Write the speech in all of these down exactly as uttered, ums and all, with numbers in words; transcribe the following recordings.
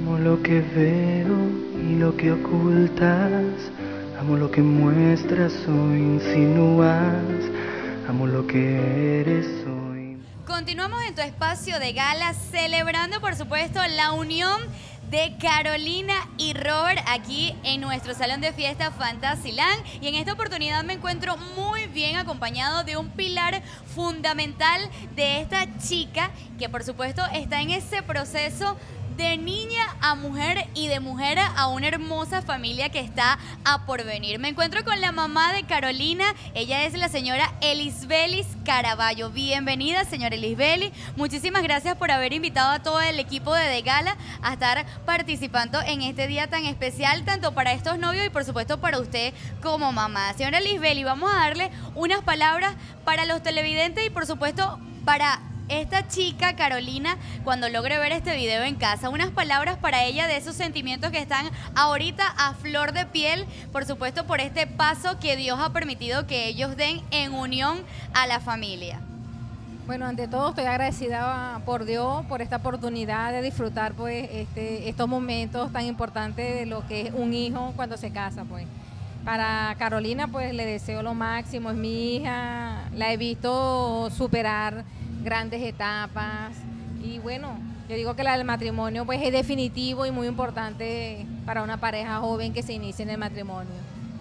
Amo lo que veo y lo que ocultas. Amo lo que muestras o insinúas. Amo lo que eres hoy. Continuamos en tu espacio de gala celebrando, por supuesto, la unión de Carolina y Robert aquí en nuestro salón de fiesta Fantasyland, y en esta oportunidad me encuentro muy bien acompañado de un pilar fundamental de esta chica que por supuesto está en ese proceso de niña a mujer y de mujer a una hermosa familia que está a porvenir. Me encuentro con la mamá de Carolina, ella es la señora Elisbelis Caraballo. Bienvenida, señora Elisbelis. Muchísimas gracias por haber invitado a todo el equipo de The Gala a estar participando en este día tan especial, tanto para estos novios y por supuesto para usted como mamá. Señora Elisbelis, vamos a darle unas palabras para los televidentes y por supuesto para esta chica, Carolina, cuando logre ver este video en casa, unas palabras para ella de esos sentimientos que están ahorita a flor de piel, por supuesto por este paso que Dios ha permitido que ellos den en unión a la familia. Bueno, ante todo estoy agradecida por Dios, por esta oportunidad de disfrutar pues este, estos momentos tan importantes de lo que es un hijo cuando se casa pues. Para Carolina pues le deseo lo máximo, es mi hija, la he visto superar grandes etapas y bueno, yo digo que la del matrimonio pues es definitivo y muy importante para una pareja joven que se inicie en el matrimonio.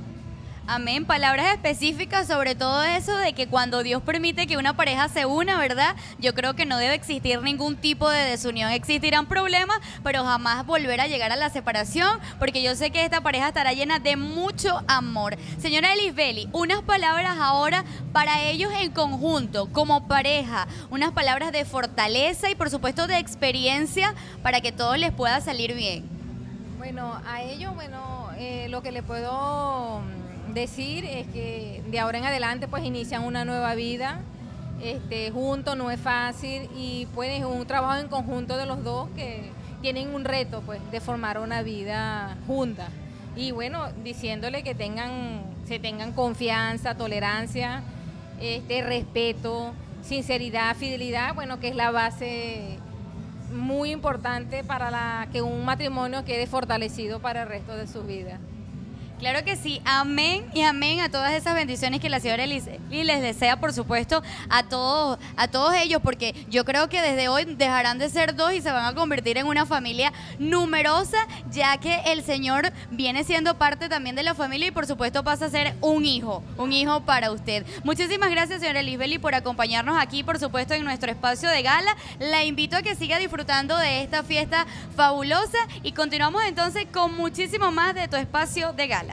Amén. Palabras específicas sobre todo eso de que cuando Dios permite que una pareja se una, ¿verdad? Yo creo que no debe existir ningún tipo de desunión. Existirán problemas, pero jamás volver a llegar a la separación, porque yo sé que esta pareja estará llena de mucho amor. Señora Elisbelis, unas palabras ahora para ellos en conjunto, como pareja, unas palabras de fortaleza y por supuesto de experiencia para que todo les pueda salir bien. Bueno, a ellos, bueno, eh, lo que le puedo decir es que de ahora en adelante pues inician una nueva vida este, juntos, no es fácil y pues es un trabajo en conjunto de los dos que tienen un reto pues de formar una vida junta y bueno, diciéndole que tengan, se tengan confianza, tolerancia, este, respeto, sinceridad, fidelidad, bueno, que es la base muy importante para la, que un matrimonio quede fortalecido para el resto de su vida. Claro que sí, amén y amén a todas esas bendiciones que la señora Elisbelis les desea, por supuesto, a todos, a todos ellos, porque yo creo que desde hoy dejarán de ser dos y se van a convertir en una familia numerosa, ya que el Señor viene siendo parte también de la familia y por supuesto pasa a ser un hijo, un hijo para usted. Muchísimas gracias, señora Elisbelis, por acompañarnos aquí, por supuesto, en nuestro espacio de gala. La invito a que siga disfrutando de esta fiesta fabulosa y continuamos entonces con muchísimo más de tu espacio de gala.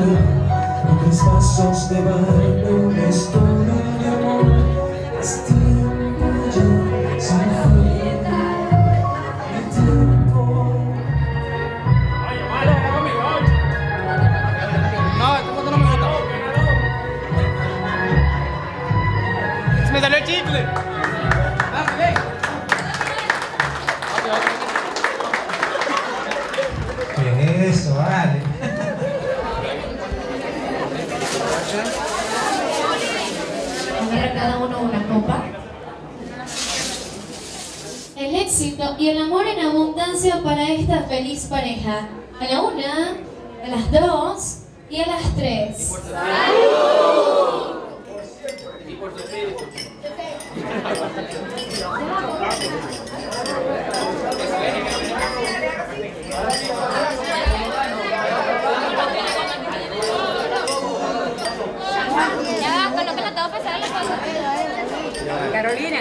con tres pasos de baile, una historia de amor. Es tiempo ya, sin fin, el tiempo. Oye, vale, ven conmigo. No, este foto no me gusta. Se me salió el chicle. Dame, ven. ¿Qué es eso, vale? Agarra cada uno una copa. El éxito y el amor en abundancia para esta feliz pareja. A la una, a las dos y a las tres. ¡Salud! Y por su espíritu. Ya, con lo que la tengo que pasar las cosas. Carolina.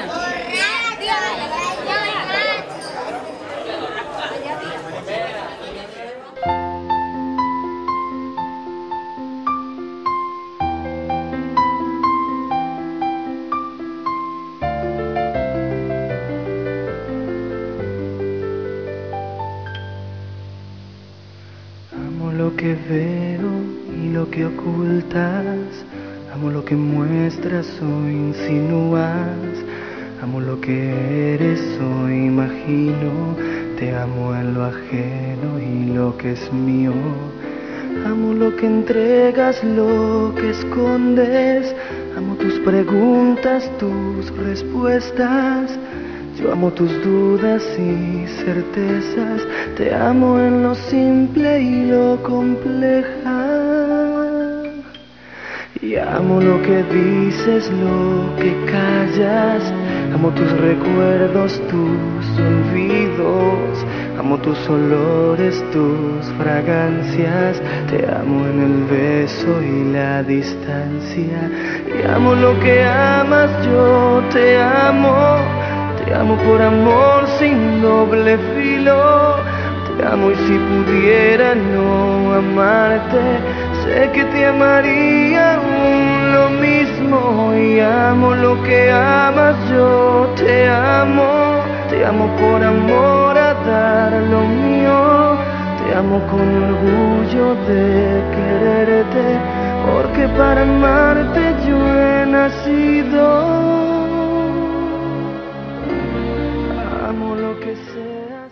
Amo lo que veo y lo que ocultas. Amo lo que muestras o insinúas. Amo lo que eres o imagino. Te amo en lo ajeno y lo que es mío. Amo lo que entregas, lo que escondes. Amo tus preguntas, tus respuestas. Yo amo tus dudas y certezas. Te amo en lo simple y lo compleja. Y amo lo que dices, lo que callas. Amo tus recuerdos, tus olvidos. Amo tus olores, tus fragancias. Te amo en el beso y la distancia. Y amo lo que amas, yo te amo. Te amo por amor sin doble filo. Te amo y si pudiera no amarte, sé que te amaría aún lo mismo. Y amo lo que amas, yo te amo. Te amo por amor a dar lo mío. Te amo con orgullo de quererte, porque para amarte yo he nacido. Amo lo que seas.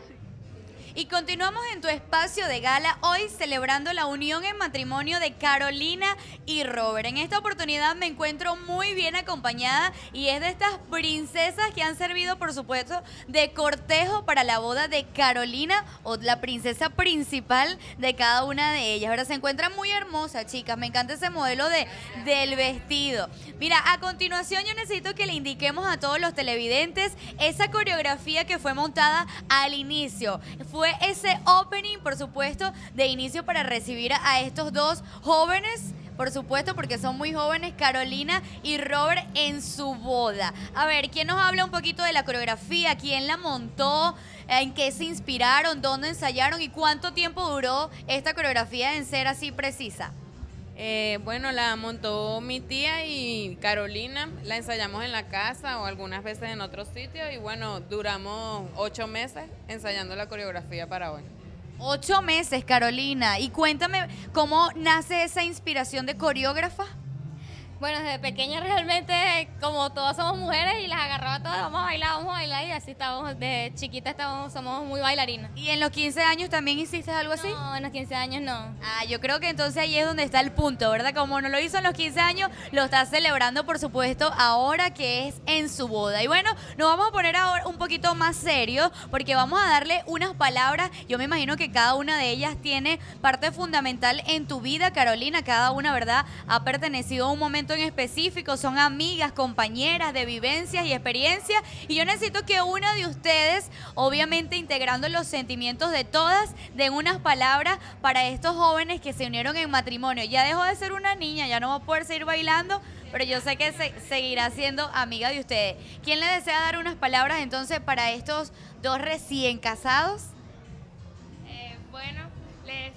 Y continuamos en tu espacio de gala, hoy celebrando la unión en matrimonio de Carolina y Robert. En esta oportunidad me encuentro muy bien acompañada y es de estas princesas que han servido, por supuesto, de cortejo para la boda de Carolina, o la princesa principal de cada una de ellas. Ahora se encuentran muy hermosas, chicas. Me encanta ese modelo de, del vestido. Mira, a continuación yo necesito que le indiquemos a todos los televidentes esa coreografía que fue montada al inicio. Fue ese opening, por supuesto, de inicio para recibir a estos dos jóvenes, por supuesto, porque son muy jóvenes, Carolina y Robert, en su boda. A ver, ¿quién nos habla un poquito de la coreografía? ¿Quién la montó? ¿En qué se inspiraron? ¿Dónde ensayaron? ¿Y cuánto tiempo duró esta coreografía en ser así precisa? Eh, bueno, la montó mi tía y Carolina, la ensayamos en la casa o algunas veces en otros sitios y bueno, duramos ocho meses ensayando la coreografía para hoy. Ocho meses, Carolina. Y cuéntame, ¿cómo nace esa inspiración de coreógrafa? Bueno, desde pequeña realmente, como todas somos mujeres y las agarraba todas, vamos a bailar, vamos a bailar y así estábamos, de chiquita estábamos, somos muy bailarinas. ¿Y en los quince años también hiciste algo así? No, en los quince años no. Ah, yo creo que entonces ahí es donde está el punto, ¿verdad? Como no lo hizo en los quince años, lo está celebrando, por supuesto, ahora que es en su boda. Y bueno, nos vamos a poner ahora un poquito más serios porque vamos a darle unas palabras. Yo me imagino que cada una de ellas tiene parte fundamental en tu vida, Carolina. Cada una, ¿verdad?, ha pertenecido a un momento en específico, son amigas, compañeras de vivencias y experiencias, y yo necesito que una de ustedes, obviamente integrando los sentimientos de todas, den unas palabras para estos jóvenes que se unieron en matrimonio. Ya dejó de ser una niña, ya no va a poder seguir bailando, pero yo sé que se, seguirá siendo amiga de ustedes. ¿Quién le desea dar unas palabras entonces para estos dos recién casados? Eh, bueno, les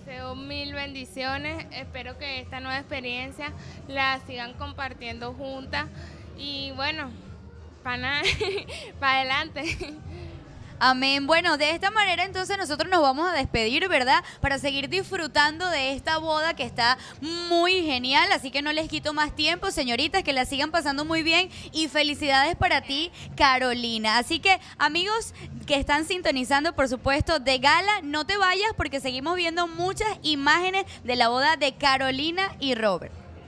deseo mil bendiciones. Espero que esta nueva experiencia la sigan compartiendo juntas. Y bueno, para para adelante. Amén. Bueno, de esta manera entonces nosotros nos vamos a despedir, ¿verdad? Para seguir disfrutando de esta boda que está muy genial, así que no les quito más tiempo, señoritas, que la sigan pasando muy bien y felicidades para ti, Carolina. Así que, amigos que están sintonizando, por supuesto, de gala, no te vayas porque seguimos viendo muchas imágenes de la boda de Carolina y Robert.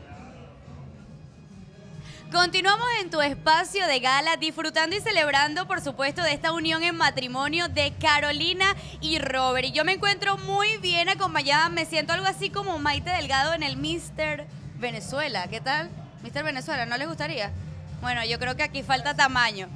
Continuamos en tu espacio de gala, disfrutando y celebrando, por supuesto, de esta unión en matrimonio de Carolina y Robert. Y yo me encuentro muy bien acompañada, me siento algo así como Maite Delgado en el míster Venezuela. ¿Qué tal? míster Venezuela, ¿no les gustaría? Bueno, yo creo que aquí falta tamaño.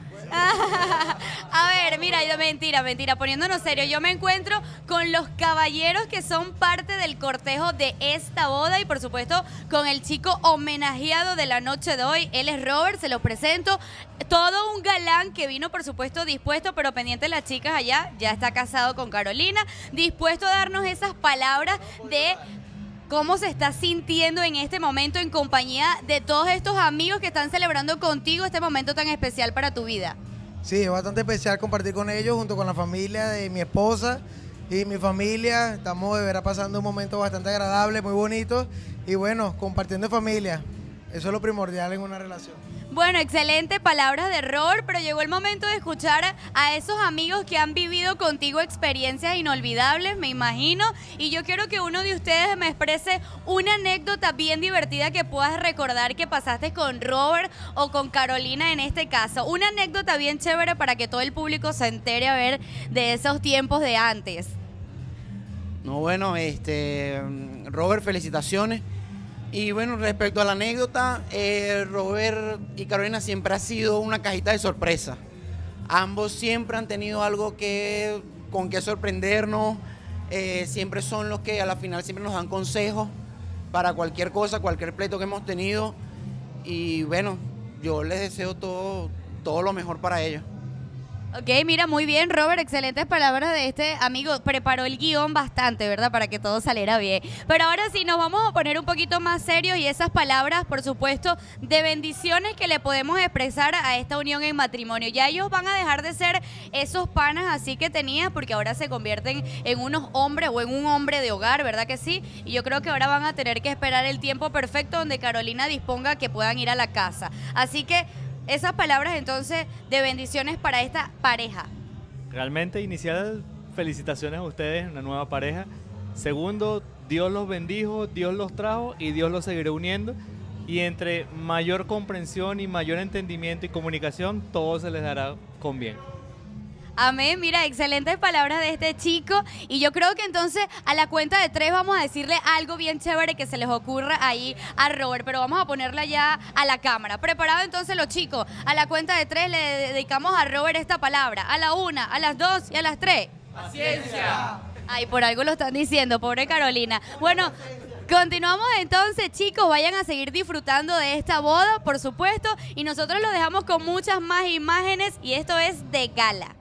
A ver, mira, yo, mentira, mentira, poniéndonos serio, yo me encuentro con los caballeros que son parte del cortejo de esta boda y por supuesto con el chico homenajeado de la noche de hoy. Él es Robert, se lo presento, todo un galán que vino por supuesto dispuesto, pero pendiente de las chicas allá, ya está casado con Carolina, dispuesto a darnos esas palabras de cómo se está sintiendo en este momento en compañía de todos estos amigos que están celebrando contigo este momento tan especial para tu vida. Sí, es bastante especial compartir con ellos junto con la familia de mi esposa y mi familia. Estamos de verdad pasando un momento bastante agradable, muy bonito y bueno, compartiendo familia. Eso es lo primordial en una relación. Bueno, excelente palabras de Robert, pero llegó el momento de escuchar a esos amigos que han vivido contigo experiencias inolvidables, me imagino, y yo quiero que uno de ustedes me exprese una anécdota bien divertida que puedas recordar que pasaste con Robert o con Carolina en este caso. Una anécdota bien chévere para que todo el público se entere a ver de esos tiempos de antes. No, bueno, este, Robert, felicitaciones. Y bueno, respecto a la anécdota, eh, Robert y Carolina siempre ha sido una cajita de sorpresa. Ambos siempre han tenido algo que, con que sorprendernos, eh, siempre son los que a la final siempre nos dan consejos para cualquier cosa, cualquier pleito que hemos tenido. Y bueno, yo les deseo todo, todo lo mejor para ellos. Ok, mira, muy bien, Robert, excelentes palabras de este amigo. Preparó el guión bastante, ¿verdad? Para que todo saliera bien. Pero ahora sí, nos vamos a poner un poquito más serios y esas palabras, por supuesto, de bendiciones que le podemos expresar a esta unión en matrimonio. Ya ellos van a dejar de ser esos panas así que tenían, porque ahora se convierten en unos hombres o en un hombre de hogar, ¿verdad que sí? Y yo creo que ahora van a tener que esperar el tiempo perfecto donde Carolina disponga que puedan ir a la casa. Así que esas palabras entonces de bendiciones para esta pareja. Realmente inicial, felicitaciones a ustedes, una nueva pareja. Segundo, Dios los bendijo, Dios los trajo y Dios los seguirá uniendo. Y entre mayor comprensión y mayor entendimiento y comunicación, todo se les dará con bien. Amén, mira, excelentes palabras de este chico y yo creo que entonces a la cuenta de tres vamos a decirle algo bien chévere que se les ocurra ahí a Robert, pero vamos a ponerla ya a la cámara. ¿Preparados entonces los chicos? A la cuenta de tres le dedicamos a Robert esta palabra, a la una, a las dos y a las tres. ¡Paciencia! Ay, por algo lo están diciendo, pobre Carolina. Bueno, continuamos entonces, chicos, vayan a seguir disfrutando de esta boda, por supuesto, y nosotros los dejamos con muchas más imágenes y esto es de gala.